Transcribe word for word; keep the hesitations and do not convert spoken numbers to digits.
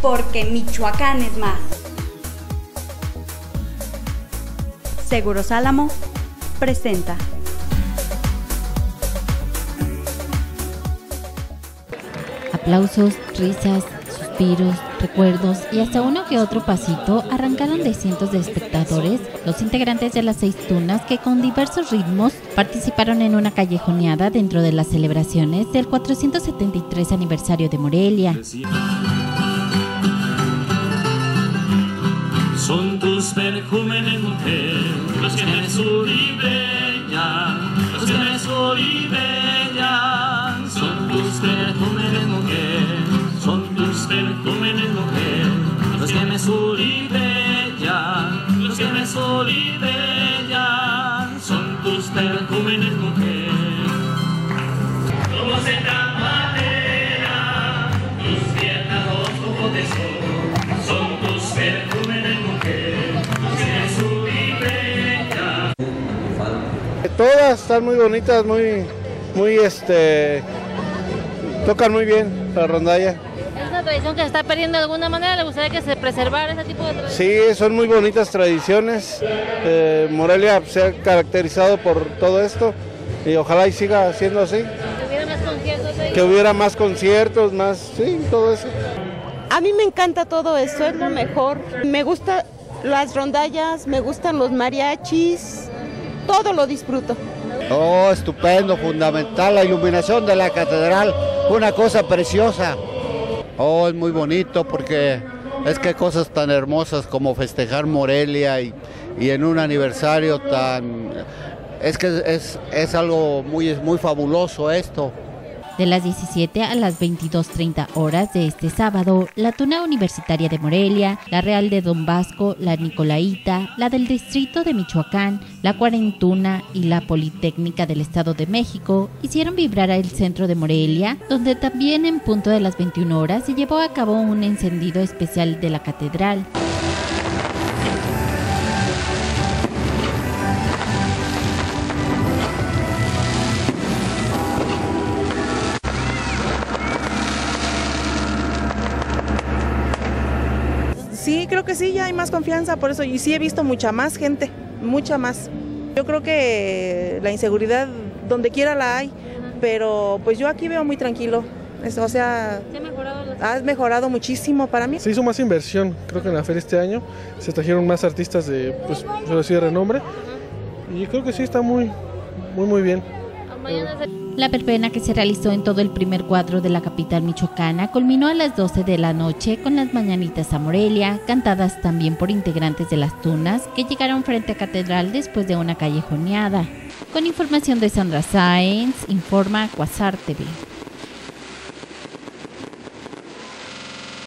porque Michoacán es más. Seguros Álamo presenta. Aplausos, risas, suspiros, recuerdos y hasta uno que otro pasito arrancaron de cientos de espectadores los integrantes de las seis tunas que con diversos ritmos participaron en una callejoneada dentro de las celebraciones del cuatrocientos setenta y tres aniversario de Morelia. Son tus perjúmenes, mujer, los que me solibellan, los que me solibellan. Son tus perjúmenes, mujer, son tus perjúmenes, mujer, los que me solibellan, los que me solibellan. Son tus perjúmenes, mujer. Como senda madera, tus piernas dos ojos de sol, son tus perjúmenes, mujer, los que me solibellan. Todas están muy bonitas, muy, muy este, tocan muy bien la rondalla. ¿Es una tradición que se está perdiendo de alguna manera? ¿Le gustaría que se preservara ese tipo de tradiciones? Sí, son muy bonitas tradiciones. Eh, Morelia se ha caracterizado por todo esto y ojalá y siga siendo así. Que hubiera más conciertos ahí. Que hubiera más conciertos, más, sí, todo eso. A mí me encanta todo eso, es lo mejor. Me gustan las rondallas, me gustan los mariachis, todo lo disfruto. Oh, estupendo, fundamental, la iluminación de la catedral, una cosa preciosa. Oh, es muy bonito porque es que cosas tan hermosas como festejar Morelia y, y en un aniversario tan... Es que es, es algo muy, muy fabuloso esto. De las diecisiete a las veintidós treinta horas de este sábado, la Tuna Universitaria de Morelia, la Real de Don Vasco, la Nicolaita, la del Distrito de Michoacán, la Cuarentuna y la Politécnica del Estado de México hicieron vibrar el centro de Morelia, donde también en punto de las veintiuna horas se llevó a cabo un encendido especial de la catedral. Sí, creo que sí, ya hay más confianza por eso, y sí he visto mucha más gente, mucha más. Yo creo que la inseguridad donde quiera la hay, pero pues yo aquí veo muy tranquilo, es, o sea, ¿Se ha mejorado la... ha mejorado muchísimo para mí. Se hizo más inversión, creo que en la feria este año se trajeron más artistas de, pues, de renombre, y creo que sí está muy, muy, muy bien. La verbena que se realizó en todo el primer cuadro de la capital michoacana culminó a las doce de la noche con las mañanitas a Morelia, cantadas también por integrantes de las tunas que llegaron frente a catedral después de una callejoneada. Con información de Sandra Sáenz, informa Quasar T V.